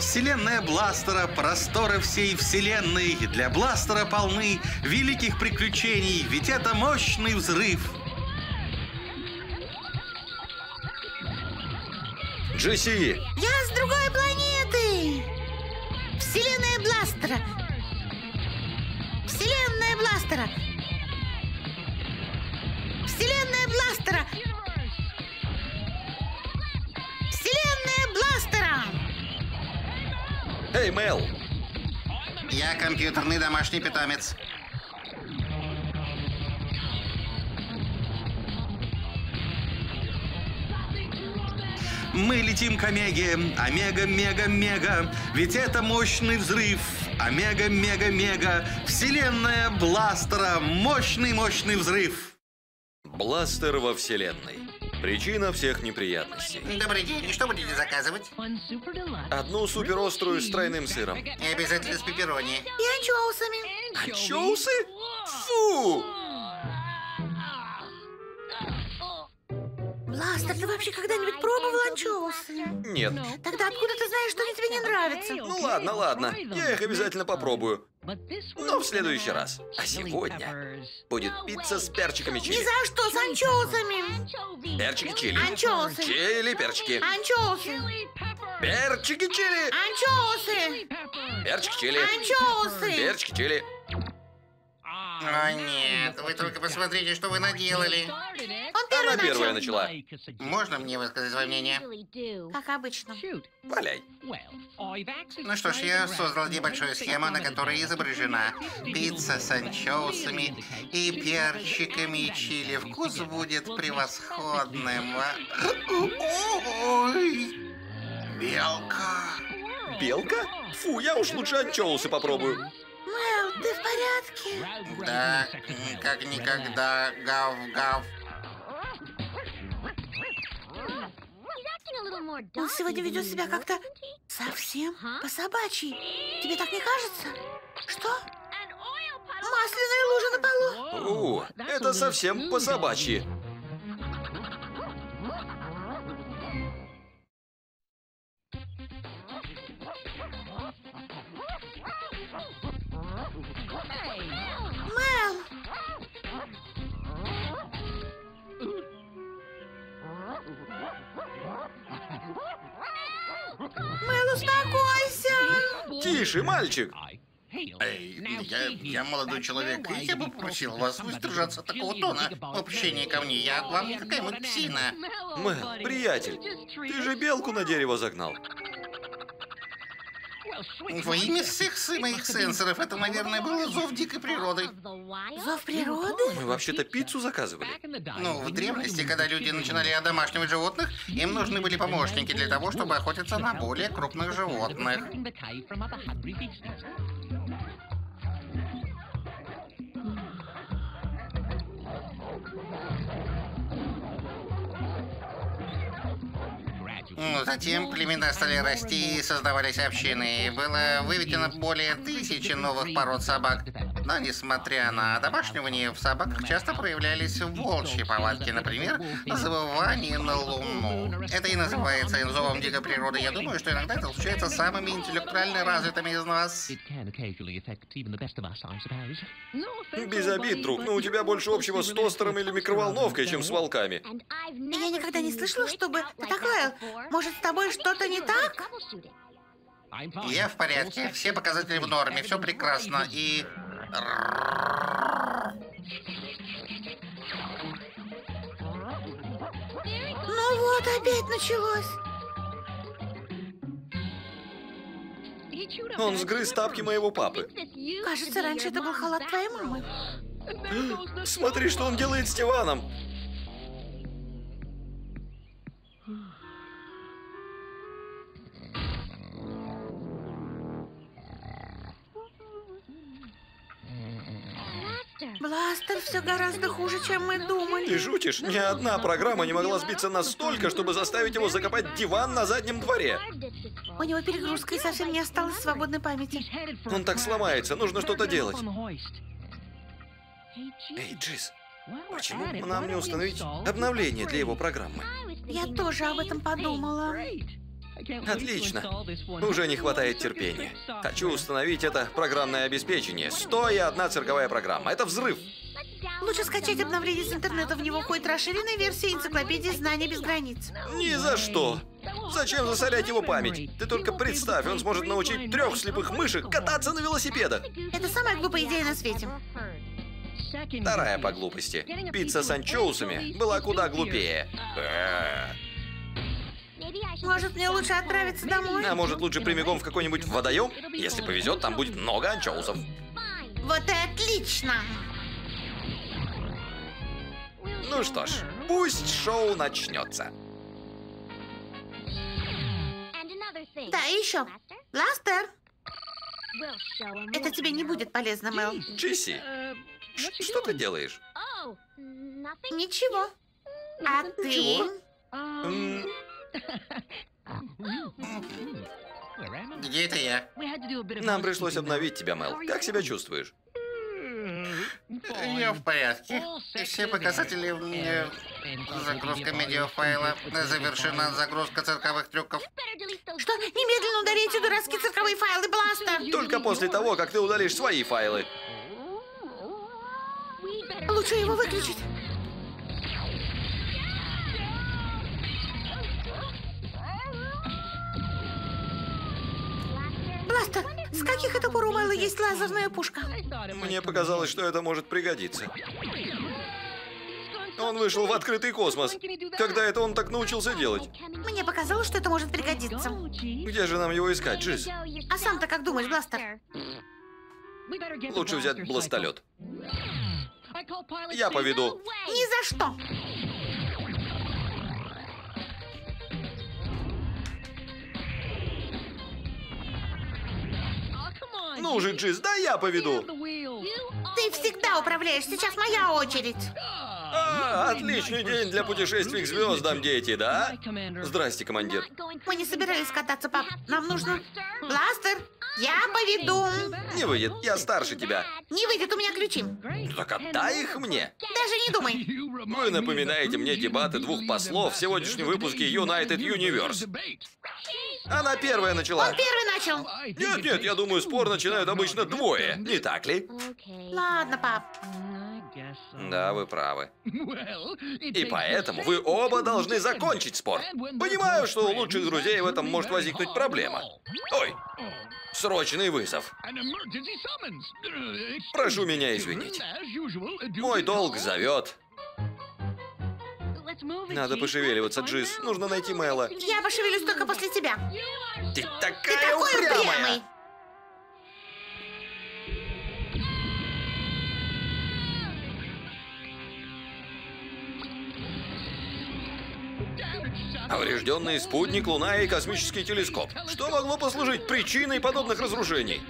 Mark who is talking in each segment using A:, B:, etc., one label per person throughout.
A: Вселенная Бластера, просторы всей вселенной для Бластера полны великих приключений, ведь это мощный взрыв.
B: Джесси!
C: Я с другой планеты! Вселенная Бластера! Вселенная Бластера! Вселенная Бластера! Вселенная Бластера!
B: Эй, Мел!
A: Я компьютерный домашний питомец. Мы летим к Омеге, Омега, мега, мега, ведь это мощный взрыв. Омега, мега, мега, вселенная Бластера, мощный взрыв.
B: Бластер во вселенной. Причина всех неприятностей.
D: Добрый день, что будете заказывать?
B: Одну суперострую с тройным сыром.
D: И обязательно с пепперони.
C: И анчоусами.
B: Анчоусы? Фу!
C: Бластер, ты вообще когда-нибудь пробовал анчоусы?
B: Нет.
C: Тогда откуда ты знаешь, что они тебе не нравятся?
B: Ну ладно, ладно. Я их обязательно попробую. Но в следующий раз. А сегодня будет пицца с перчиками
C: Ни
B: чили.
C: за что с анчоусами.
B: Перчики чили.
C: Анчоусы.
B: Чили, перчики.
C: Анчоусы.
B: Перчики чили.
C: Анчоусы.
B: Перчики чили.
C: Анчоусы.
B: Перчики чили.
D: О нет, вы только посмотрите, что вы наделали.
C: Он первый
B: Она первая
C: начал.
B: начала.
D: Можно мне высказать свое мнение?
C: Как обычно.
B: Валяй.
D: Ну что ж, я создал небольшую схему, на которой изображена пицца с анчоусами и перчиками чили. Вкус будет превосходным. Ой, белка.
B: Белка? Фу, я уж лучше анчоусы попробую.
C: Мэл, ты в порядке?
D: Да, как никогда, гав-гав.
C: Он сегодня ведет себя как-то совсем по-собачьи. Тебе так не кажется? Что? Масляная лужа на полу.
B: Это совсем по-собачьи.
C: Мэл! Мэл, успокойся!
B: Тише, мальчик.
D: Эй, я молодой человек, и я бы попросил вас воздержаться от такого тона в общении ко мне. Я к вам не какая-нибудь псина.
B: Мэл, приятель, ты же белку на дерево загнал.
D: Во имя всех моих сенсоров, это, наверное, был зов дикой природы.
C: Зов природы?
B: Мы вообще-то пиццу заказывали.
D: Ну, в древности, когда люди начинали одомашнивать животных, им нужны были помощники для того, чтобы охотиться на более крупных животных. Затем племена стали расти и создавались общины. Было выведено более 1000 новых пород собак. Но, несмотря на одомашнивание, в собаках часто проявлялись волчьи повадки, например, завывание на луну. Это и называется зовом дикой природы. Я думаю, что иногда это случается с самыми интеллектуально развитыми из нас.
B: Без обид, друг, но у тебя больше общего с тостером или микроволновкой, чем с волками.
C: Я никогда не слышала, чтобы ты так лаял. Может, с тобой что-то не так?
D: Я в порядке, все показатели в норме, все прекрасно и...
C: Ну вот, опять началось.
B: Он сгрыз тапки моего папы.
C: Кажется, раньше это был халат твоей мамы.
B: Смотри, что он делает с диваном.
C: Бластер, все гораздо хуже, чем мы думали.
B: Ты шутишь? Ни одна программа не могла сбиться настолько, чтобы заставить его закопать диван на заднем дворе.
C: У него перегрузка и совсем не осталось свободной памяти.
B: Он так сломается, нужно что-то делать. Эй, Джиз, почему бы нам не установить обновление для его программы?
C: Я тоже об этом подумала.
B: Отлично. Уже не хватает терпения. Хочу установить это программное обеспечение. 101 цирковая программа. Это взрыв.
C: Лучше скачать обновление с интернета. В него входит расширенная версия энциклопедии знаний без границ.
B: Ни за что. Зачем засорять его память? Ты только представь, он сможет научить 3 слепых мышек кататься на велосипедах.
C: Это самая глупая идея на свете.
B: Вторая по глупости. Пицца с анчоусами была куда глупее.
C: Может, мне лучше отправиться домой?
B: А может, лучше прямиком в какой-нибудь водоем? Если повезет, там будет много анчоусов.
C: Вот и отлично!
B: Ну что ж, пусть шоу начнется.
C: Да, и еще. Бластер! Это тебе не будет полезно, Мэл.
B: Джесси, что ты делаешь?
C: Ничего. А ты?
D: Где это я?
B: Нам пришлось обновить тебя, Мэл. Как себя чувствуешь?
D: Я в порядке. Все показатели... Загрузка медиафайла. Завершена загрузка цирковых трюков.
C: Что? Немедленно удали эти дурацкие цирковые файлы, Бластер!
B: Только после того, как ты удалишь свои файлы.
C: Лучше его выключить. Бластер, с каких это пор у Мэла есть лазерная пушка?
B: Мне показалось, что это может пригодиться. Он вышел в открытый космос. Когда это он так научился делать?
C: Мне показалось, что это может пригодиться.
B: Где же нам его искать, Джиз?
C: А сам-то как думаешь, Бластер?
B: Лучше взять бластолет. Я поведу.
C: Ни за что!
B: Ну же, Джиз, да я поведу.
C: Ты всегда управляешь, сейчас моя очередь.
B: Отличный день для путешествий к звездам, дети, да? Здрасте, командир.
C: Мы не собирались кататься, пап. Нам нужно... Бластер, я поведу.
B: Не выйдет, я старше тебя.
C: Не выйдет, у меня ключи.
B: Ну так отдай их мне.
C: Даже не думай.
B: Вы напоминаете мне дебаты 2 послов в сегодняшнем выпуске United Universe. Она первая начала.
C: Он первый начал.
B: Нет, я думаю, спор начинают обычно 2, не так ли?
C: Ладно, пап.
B: Да, вы правы. И поэтому вы оба должны закончить спор. Понимаю, что у лучших друзей в этом может возникнуть проблема. Ой, срочный вызов. Прошу меня извинить. Мой долг зовет. Надо пошевеливаться, Джиз. Нужно найти Мэла.
C: Я пошевелюсь только после тебя.
B: Ты
C: Ты
B: такая
C: такой
B: упрямая!
C: упрямый.
B: Поврежденный спутник, Луна и космический телескоп. Что могло послужить причиной подобных разрушений?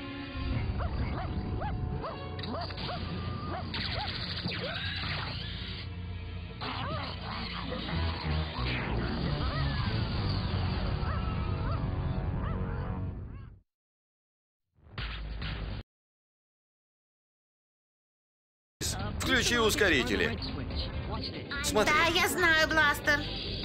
B: Включи ускорители. Смотри.
C: Да, я знаю, Бластер.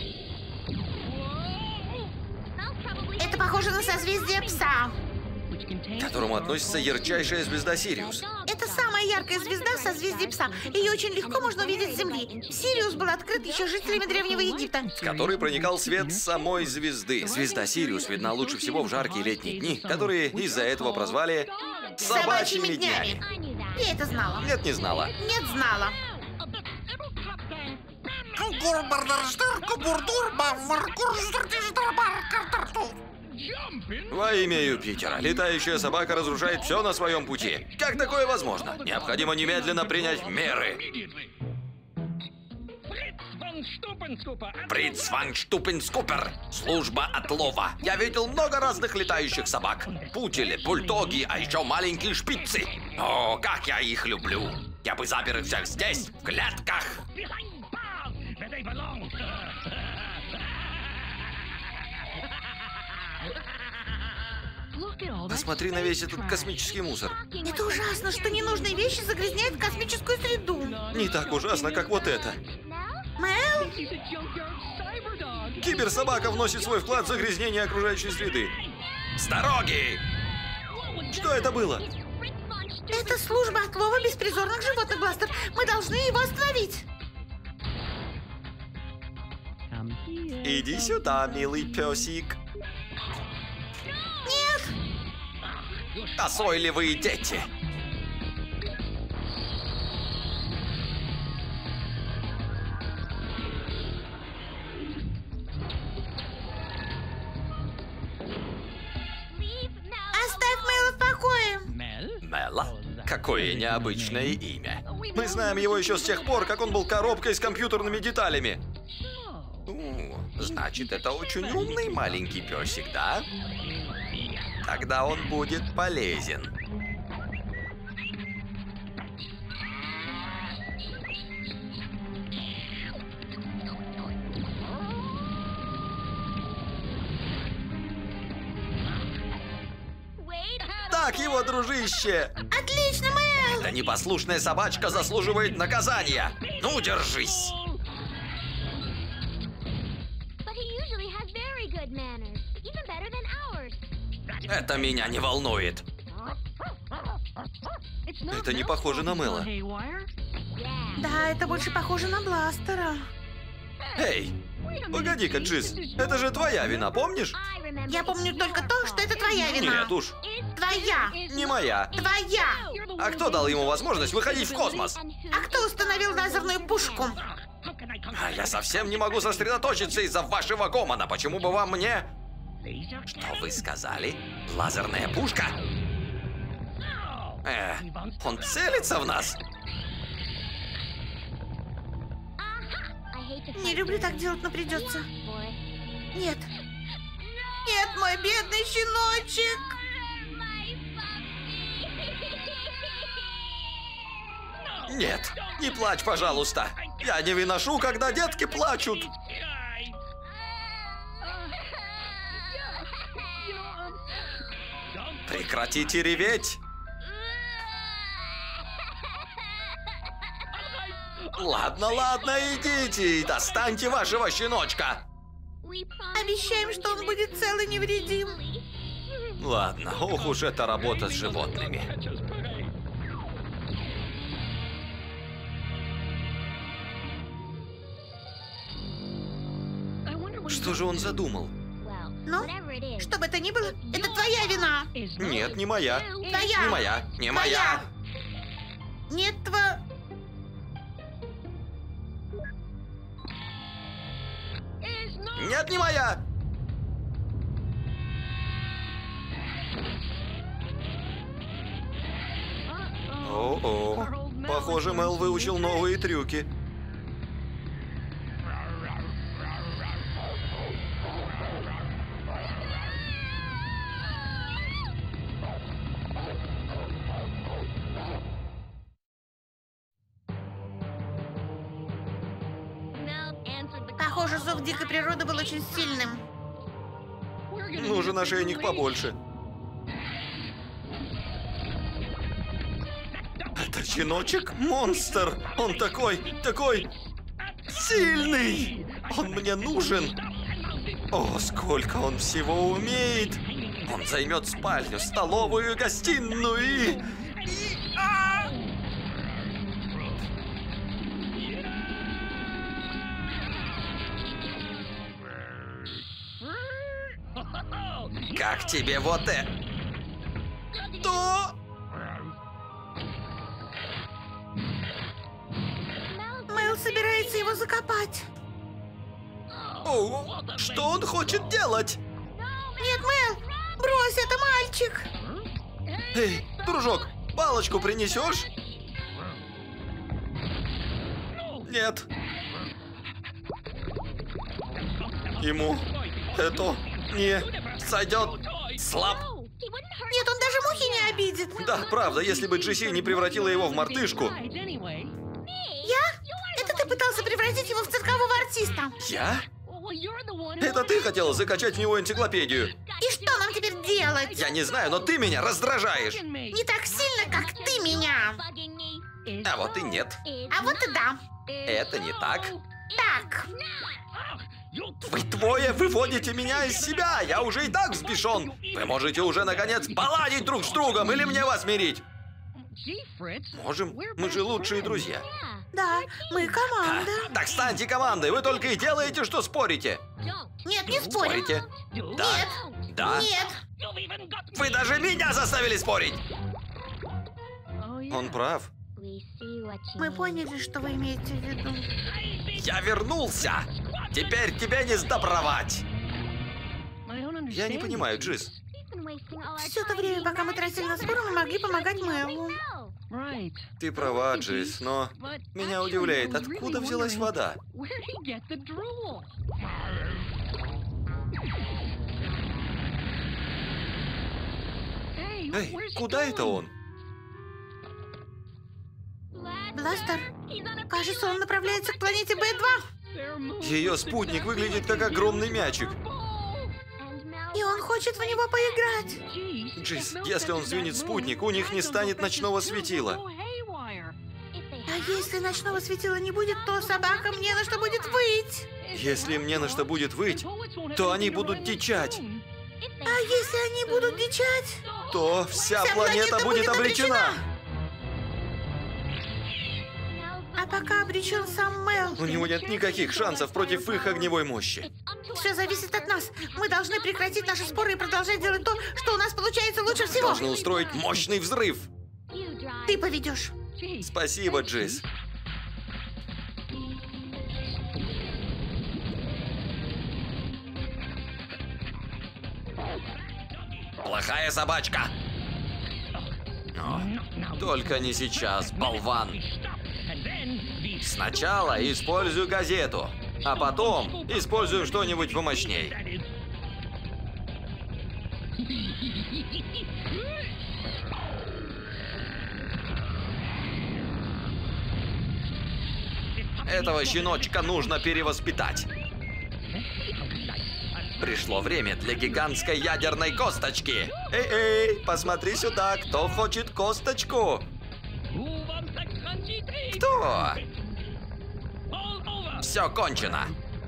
C: Это похоже на созвездие Пса.
B: К которому относится ярчайшая звезда Сириус.
C: Это самая яркая звезда в созвездии Пса. Ее очень легко можно увидеть с Земли. Сириус был открыт еще жителями Древнего Египта.
B: В который проникал свет самой звезды. Звезда Сириус видна лучше всего в жаркие летние дни, которые из-за этого прозвали собачьими днями.
C: Я это знала.
B: Нет, не знала.
C: Нет, знала.
B: Во имя Юпитера, летающая собака разрушает все на своем пути. Как такое возможно? Необходимо немедленно принять меры. Фриц ван Штупенскупер. Служба отлова. Я видел много разных летающих собак. Путели, бульдоги, а еще маленькие шпицы. О, как я их люблю. Я бы запер их всех здесь, в клетках. Посмотри на весь этот космический мусор.
C: Это ужасно, что ненужные вещи загрязняют космическую среду.
B: Не так ужасно, как вот это.
C: Мэл?
E: Киберсобака вносит свой вклад в загрязнение окружающей среды.
B: С дороги!
E: Что это было?
C: Это служба отлова беспризорных животных, Бластер. Мы должны его остановить.
E: Иди сюда, милый песик.
C: Нет!
B: Назойливые дети!
C: Оставь Мэйла в покое.
B: Мела? Какое необычное имя.
E: Мы знаем его еще с тех пор, как он был коробкой с компьютерными деталями.
B: Значит, это очень умный маленький песик, да? Тогда он будет полезен.
E: Так его, дружище!
C: Отлично, Мэл!
B: Эта непослушная собачка заслуживает наказания. Ну, держись! Это меня не волнует.
E: Это не похоже на Мэла.
C: Да, это больше похоже на Бластера.
E: Эй, погоди-ка, Джиз, это же твоя вина, помнишь?
C: Я помню только то, что это твоя вина.
E: Нет уж,
C: Твоя!
E: не моя.
C: Твоя!
E: А кто дал ему возможность выходить в космос?
C: А кто установил лазерную пушку?
B: А я совсем не могу сосредоточиться из-за вашего гомона. Почему бы вам мне... Что вы сказали? Лазерная пушка? Он целится в нас?
C: Не люблю так делать, но придется. Нет. Нет, мой бедный щеночек.
E: Нет, не плачь, пожалуйста. Я не выношу, когда детки плачут.
B: Прекратите реветь!
E: Ладно, ладно, идите и достаньте вашего щеночка.
C: Обещаем, что он будет цел и невредим.
B: Ладно, ох уж эта работа с животными.
E: Что же он задумал?
C: Ну, что бы это ни было, это твоя вина.
E: Нет, не моя.
C: Твоя.
E: Не моя.
B: Не моя!
C: Нет, твоя.
E: Нет, не моя. О-о. Похоже, Мэл выучил новые трюки.
C: Похоже, зов дикой природы был очень сильным.
E: Нужен ошейник побольше. Это щеночек монстр. Он такой сильный. Он мне нужен. О, сколько он всего умеет. Он займет спальню, столовую, гостиную и...
B: Как тебе вот это?
E: Что?
C: Мэл собирается его закопать.
E: О, что он хочет делать?
C: Нет, Мэл, брось, это мальчик.
E: Эй, дружок, палочку принесешь? Нет. Ему это не сойдет.
B: Слаб?
C: Нет, он даже мухи не обидит.
E: Да, правда, если бы Джесси не превратила его в мартышку.
C: Я? Это ты пытался превратить его в циркового артиста.
E: Я? Это ты хотела закачать в него энциклопедию.
C: И что нам теперь делать?
E: Я не знаю, но ты меня раздражаешь.
C: Не так сильно, как ты меня.
B: А вот и нет.
C: А вот и да.
B: Это не так.
C: так.
E: Вы двое выводите меня из себя! Я уже и так взбешен! Вы можете уже, наконец, поладить друг с другом или мне вас мирить? Можем? Мы же лучшие друзья.
C: Да, мы команда.
E: Так станьте командой! Вы только и делаете, что спорите!
C: Нет, не спорим.
E: Спорите? Да?
C: Нет.
E: Да?
C: Нет.
E: Вы даже меня заставили спорить! Он прав.
C: Мы поняли, что вы имеете в виду.
E: Я вернулся! Теперь тебе не сдобровать! Я не понимаю, Джиз.
C: Все это время, пока мы тратили на споры, мы могли помогать Мэлу.
E: Ты права, Джиз, но меня удивляет, откуда взялась вода? Эй, куда это он?
C: Бластер, кажется, он направляется к планете Б2.
E: Ее спутник выглядит как огромный мячик.
C: И он хочет в него поиграть.
E: Джиз, если он сдвинет спутник, у них не станет ночного светила.
C: А если ночного светила не будет, то собакам не на что будет выть.
E: Если им не на что будет выть, то они будут дичать.
C: А если они будут дичать,
E: То вся планета будет обречена.
C: А пока обречен сам Мэл.
E: У него нет никаких шансов против их огневой мощи.
C: Все зависит от нас. Мы должны прекратить наши споры и продолжать делать то, что у нас получается лучше всего.
E: Должны устроить мощный взрыв.
C: Ты поведешь.
E: Спасибо, Джиз. Плохая собачка. О, только не сейчас, болван. Сначала используй газету, а потом используем что-нибудь помощней. Этого щеночка нужно перевоспитать. Пришло время для гигантской ядерной косточки. Эй, посмотри сюда, кто хочет косточку? Кто? Все кончено.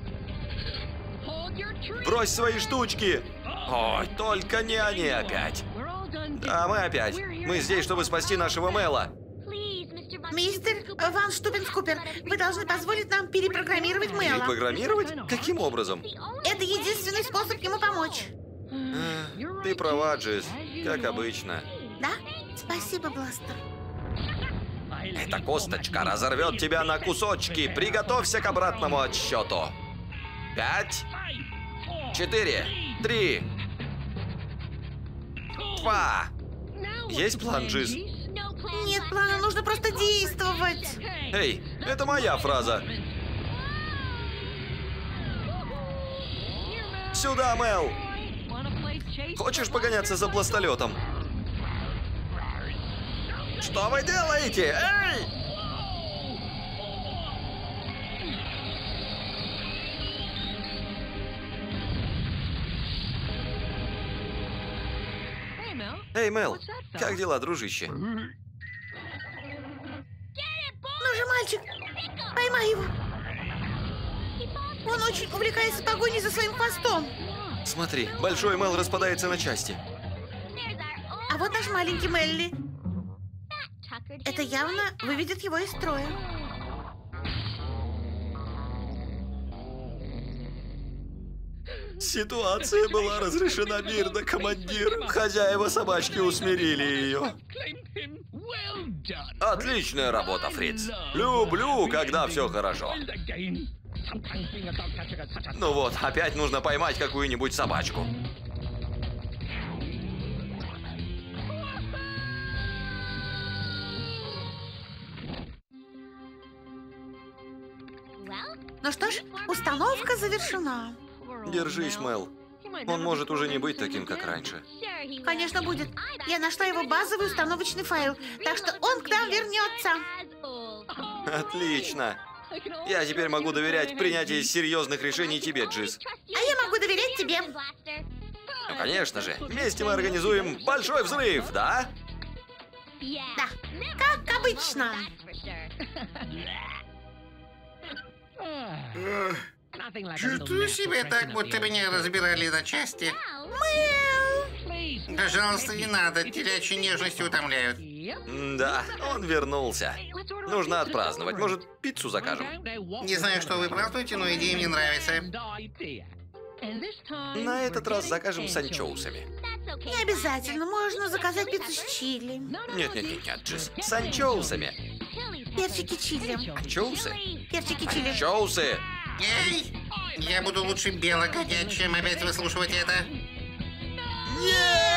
E: Брось свои штучки. Ой, только не они опять. Да, мы опять. Мы здесь, чтобы спасти нашего Мэла.
C: Мистер Ван Штупенскупер, вы должны позволить нам перепрограммировать Мэла.
E: Перепрограммировать? Каким образом?
C: Это единственный способ ему помочь.
E: Ты права, Джиз, как обычно.
C: Да? Спасибо, Бластер.
E: Эта косточка разорвет тебя на кусочки. Приготовься к обратному отсчету. 5, 4, 3, 2. Есть план, Джиз?
C: Нет плана, нужно просто действовать.
E: Эй, это моя фраза. Сюда, Мэл. Хочешь погоняться за пластолетом? Что вы делаете? Эй! Эй, Мэл, как дела, дружище?
C: Ну же, мальчик, поймай его. Он очень увлекается погоней за своим хвостом.
E: Смотри, большой Мэл распадается на части.
C: А вот наш маленький Мелли. Это явно выведет его из строя.
E: Ситуация была разрешена мирно, командир. Хозяева собачки усмирили ее. Отличная работа, Фриц. Люблю, когда все хорошо. Ну вот, опять нужно поймать какую-нибудь собачку.
C: Ну что ж, установка завершена.
E: Держись, Мэл. Он может уже не быть таким, как раньше.
C: Конечно, будет. Я нашла его базовый установочный файл, так что он к нам вернется.
E: Отлично. Я теперь могу доверять принятию серьезных решений тебе, Джиз.
C: А я могу доверять тебе.
E: Ну, конечно же. Вместе мы организуем большой взрыв, да?
C: Да, как обычно.
D: Чувствую себя так, будто меня разбирали на части. Пожалуйста, не надо, телячьи нежности утомляют.
E: Да, он вернулся. Нужно отпраздновать. Может, пиццу закажем?
D: Не знаю, что вы празднуете, но идея мне нравится.
E: На этот раз закажем с анчоусами.
C: Не обязательно, можно заказать пиццу с чили.
E: Нет, Джесс, с анчоусами.
C: Перчики чили.
E: Анчоусы?
C: Перчики чили.
E: Анчоусы!
D: Эй! Я буду лучше белого котят, чем опять выслушивать это.
E: Нет!